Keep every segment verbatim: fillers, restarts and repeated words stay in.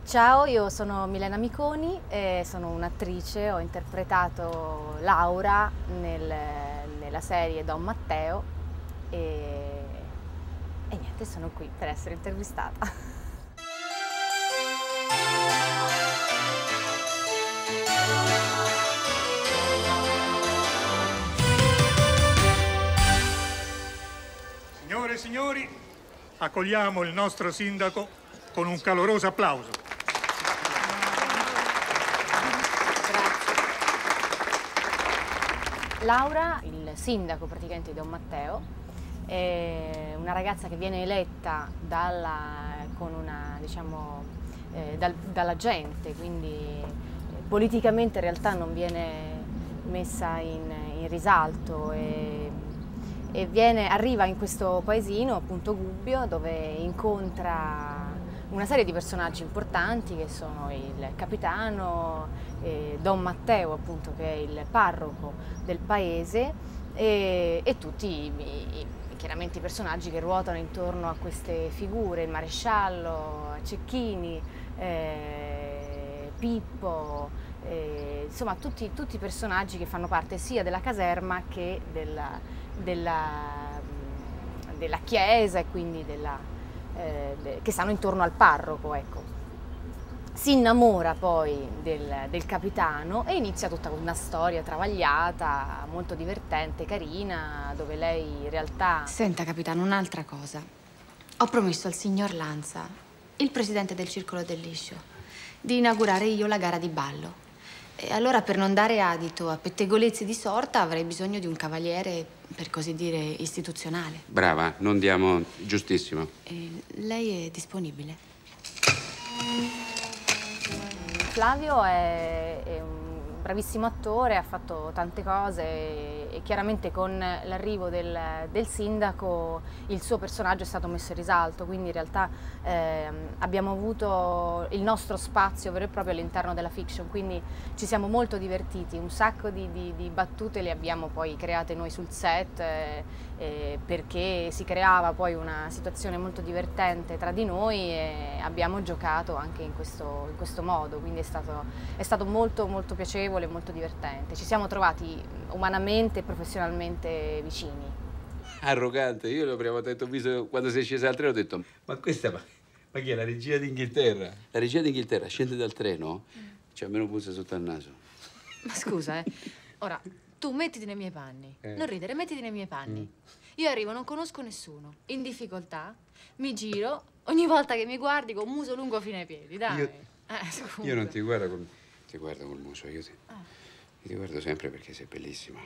Ciao, io sono Milena Miconi e sono un'attrice, ho interpretato Laura nel, nella serie Don Matteo e, e niente, sono qui per essere intervistata. Signore e signori, accogliamo il nostro sindaco con un caloroso applauso. Laura, il sindaco praticamente di Don Matteo, è una ragazza che viene eletta dalla, con una, diciamo, eh, dal, dalla gente, quindi eh, politicamente in realtà non viene messa in, in risalto e, e viene, arriva in questo paesino, appunto Gubbio, dove incontra una serie di personaggi importanti che sono il capitano, eh, Don Matteo appunto, che è il parroco del paese, e, e tutti i, i, chiaramente i personaggi che ruotano intorno a queste figure, il maresciallo, Cecchini, eh, Pippo, eh, insomma tutti, tutti i personaggi che fanno parte sia della caserma che della, della, della chiesa e quindi della Eh, che stanno intorno al parroco, ecco. Si innamora poi del, del capitano e inizia tutta una storia travagliata, molto divertente, carina, dove lei in realtà... Senta, capitano, un'altra cosa. Ho promesso al signor Lanza, il presidente del Circolo del Liscio, di inaugurare io la gara di ballo. E allora, per non dare adito a pettegolezzi di sorta, avrei bisogno di un cavaliere, per così dire, istituzionale. Brava, non diamo... giustissimo. E lei è disponibile? Flavio è, è un bravissimo attore, ha fatto tante cose e, e chiaramente con l'arrivo del, del sindaco il suo personaggio è stato messo in risalto, quindi in realtà eh, abbiamo avuto il nostro spazio vero e proprio all'interno della fiction, quindi ci siamo molto divertiti, un sacco di, di, di battute le abbiamo poi create noi sul set eh, eh, perché si creava poi una situazione molto divertente tra di noi e abbiamo giocato anche in questo, in questo modo, quindi è stato, è stato molto molto piacevole, molto divertente. Ci siamo trovati umanamente e professionalmente vicini. Arrogante, io la prima volta che ti ho visto quando sei scesa dal treno ho detto ma questa, ma, ma chi è la regia d'Inghilterra? La regia d'Inghilterra scende dal treno, c'è almeno puzza sotto al naso. Ma scusa, eh. Ora, tu mettiti nei miei panni. Eh. Non ridere, mettiti nei miei panni. Mm. Io arrivo, non conosco nessuno, in difficoltà, mi giro, ogni volta che mi guardi con muso lungo fino ai piedi, dai. Io, eh, scusa. io non ti guardo col... ti guardo col muso, io ti, Ah. io ti guardo sempre perché sei bellissima.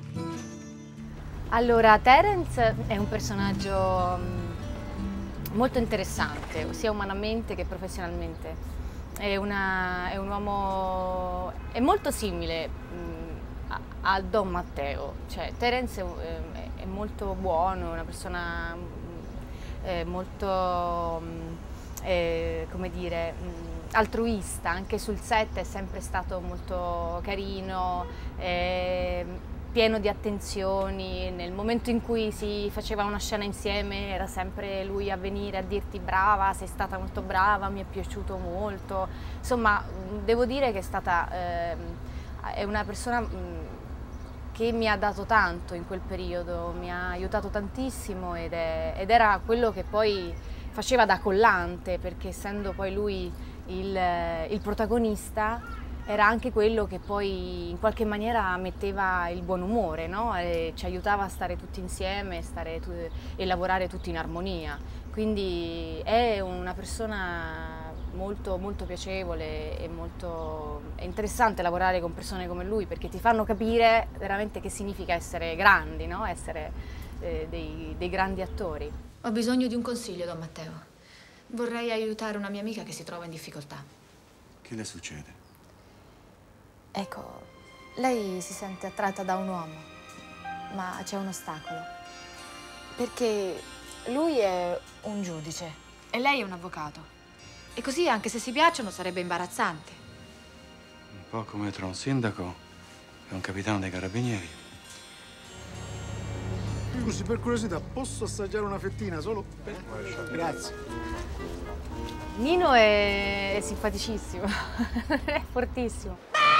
Allora, Terence è un personaggio mh, molto interessante, sia umanamente che professionalmente. È, una, è un uomo, è molto simile mh, a, a Don Matteo, cioè Terence è, è, è molto buono, è una persona mh, è molto, mh, è, come dire, mh, altruista, anche sul set è sempre stato molto carino, è pieno di attenzioni, nel momento in cui si faceva una scena insieme era sempre lui a venire a dirti brava, sei stata molto brava, mi è piaciuto molto, insomma devo dire che è stata, eh, è una persona mh, che mi ha dato tanto in quel periodo, mi ha aiutato tantissimo ed, è, ed era quello che poi faceva da collante, perché essendo poi lui il, il protagonista era anche quello che poi in qualche maniera metteva il buon umore, no? E ci aiutava a stare tutti insieme stare tu e lavorare tutti in armonia. Quindi è una persona molto, molto piacevole e molto è interessante lavorare con persone come lui perché ti fanno capire veramente che significa essere grandi, no? Essere eh, dei, dei grandi attori. Ho bisogno di un consiglio, Don Matteo. Vorrei aiutare una mia amica che si trova in difficoltà. Che le succede? Ecco, lei si sente attratta da un uomo, ma c'è un ostacolo, perché lui è un giudice E lei è un avvocato. E così, anche se si piacciono, sarebbe imbarazzante. Un po' come tra un sindaco e un capitano dei carabinieri. Scusi, per curiosità, posso assaggiare una fettina solo? Grazie. Nino è, è simpaticissimo, è fortissimo.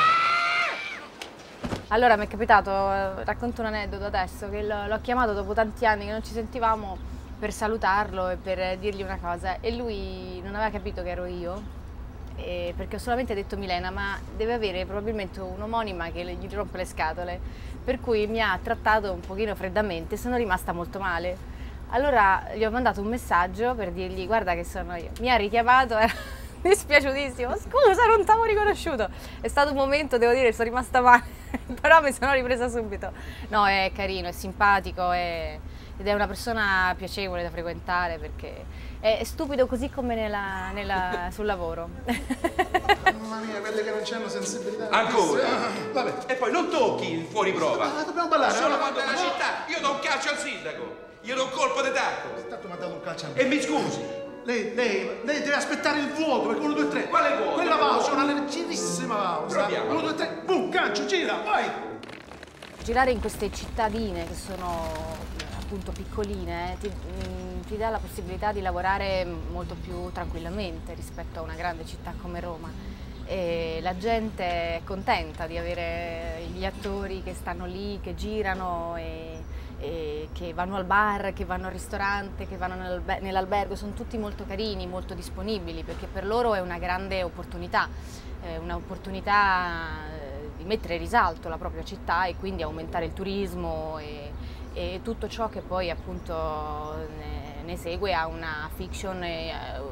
Allora mi è capitato, racconto un aneddoto adesso, che l'ho chiamato dopo tanti anni che non ci sentivamo per salutarlo e per dirgli una cosa e lui non aveva capito che ero io. Eh, perché ho solamente detto Milena, ma deve avere probabilmente un'omonima che gli rompe le scatole, per cui mi ha trattato un pochino freddamente, sono rimasta molto male. Allora gli ho mandato un messaggio per dirgli guarda che sono io, mi ha richiamato, era dispiaciutissimo, scusa non t'avevo riconosciuto, è stato un momento, devo dire, sono rimasta male, però mi sono ripresa subito. No, è carino, è simpatico è... ed è una persona piacevole da frequentare perché è stupido così come nella, nella, sul lavoro. Mamma mia, quelle che non c'hanno sensibilità. Ancora? Ah, vabbè. E poi non tocchi il fuori prova. Ma dobbiamo ballare. Solo no, quando no, la no. città, io do un calcio al sindaco, io do un colpo di tacco. Tanto mi ha dato un calcio a me. E mi scusi. Lei, lei, lei deve aspettare il vuoto, perché uno, due, tre. Quale vuoto? Quella pausa, una leggerissima pausa. Proviamo. Uno, due, tre, boom, calcio, gira, vai. Girare in queste cittadine che sono appunto piccoline ti, mh, ti dà la possibilità di lavorare molto più tranquillamente rispetto a una grande città come Roma e la gente è contenta di avere gli attori che stanno lì, che girano e, e che vanno al bar, che vanno al ristorante, che vanno nell'albergo, sono tutti molto carini, molto disponibili perché per loro è una grande opportunità, eh, un'opportunità di mettere in risalto la propria città e quindi aumentare il turismo e, e tutto ciò che poi appunto ne, ne segue a una fiction eh,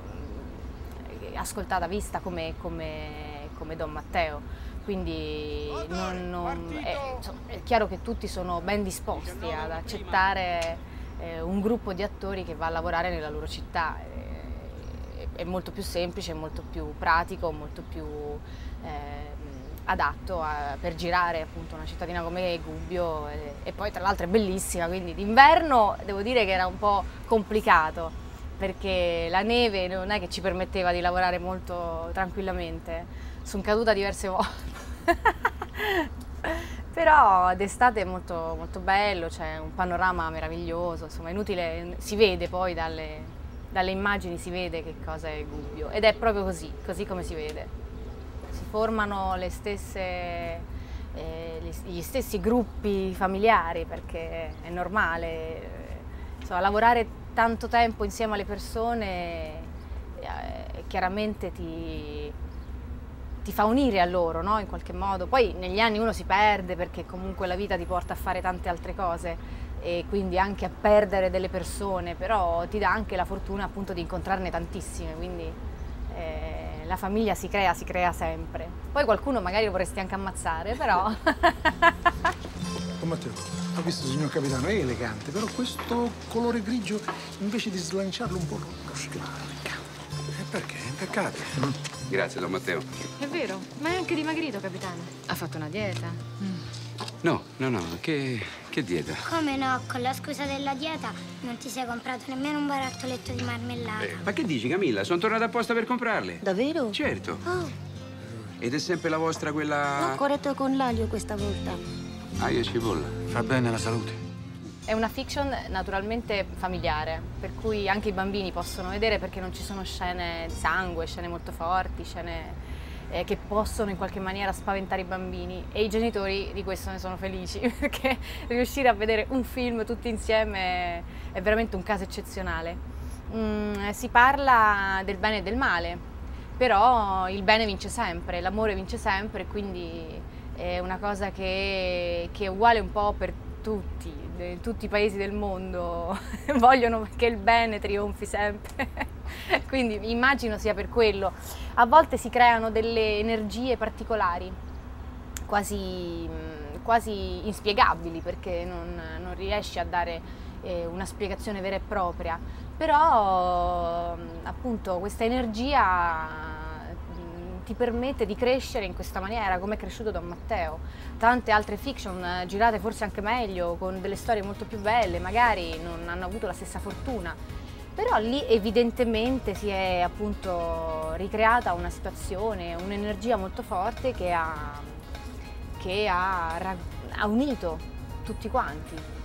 ascoltata, vista come, come, come Don Matteo. Quindi non, non, è, insomma, è chiaro che tutti sono ben disposti ad accettare eh, un gruppo di attori che va a lavorare nella loro città. È, è molto più semplice, molto più pratico, molto più eh, adatto a, per girare appunto una cittadina come Gubbio e, e poi tra l'altro è bellissima, quindi d'inverno devo dire che era un po' complicato perché la neve non è che ci permetteva di lavorare molto tranquillamente, sono caduta diverse volte. Però d'estate è molto, molto bello, c'è un panorama meraviglioso, insomma è inutile, si vede poi dalle, dalle immagini, si vede che cosa è Gubbio ed è proprio così, così come si vede. Si formano le stesse, eh, gli stessi gruppi familiari perché è normale, eh, insomma, lavorare tanto tempo insieme alle persone eh, chiaramente ti, ti fa unire a loro, no? In qualche modo. Poi negli anni uno si perde perché comunque la vita ti porta a fare tante altre cose e quindi anche a perdere delle persone, però ti dà anche la fortuna appunto di incontrarne tantissime, quindi eh, la famiglia si crea, si crea sempre. Poi qualcuno magari lo vorresti anche ammazzare, però... Oh Matteo, ho visto signor capitano, è elegante, però questo colore grigio invece di slanciarlo un po' lo schiava. E perché? È impeccabile. Mm. Grazie, Don Matteo. È vero, ma è anche dimagrito, capitano. Ha fatto una dieta. Mm. No, no, no, che, che dieta? Come no? Con la scusa della dieta non ti sei comprato nemmeno un barattolletto di marmellata. Eh, ma che dici, Camilla? Sono tornato apposta per comprarle. Davvero? Certo. Oh. Ed è sempre la vostra quella... L'ho corretto con l'aglio questa volta. Aglio e cipolla. Fa bene alla salute. È una fiction naturalmente familiare, per cui anche i bambini possono vedere perché non ci sono scene di sangue, scene molto forti, scene eh, che possono in qualche maniera spaventare i bambini e i genitori di questo ne sono felici perché riuscire a vedere un film tutti insieme è veramente un caso eccezionale. Mm, si parla del bene e del male, però il bene vince sempre, l'amore vince sempre, quindi è una cosa che, che è uguale un po' per tutti. Tutti i paesi del mondo vogliono che il bene trionfi sempre, quindi immagino sia per quello. A volte si creano delle energie particolari, quasi, quasi inspiegabili, perché non, non riesci a dare eh, una spiegazione vera e propria, però appunto questa energia ti permette di crescere in questa maniera, come è cresciuto Don Matteo. Tante altre fiction eh, girate forse anche meglio, con delle storie molto più belle, magari non hanno avuto la stessa fortuna, però lì evidentemente si è appunto ricreata una situazione, un'energia molto forte che ha, che ha, ha unito tutti quanti.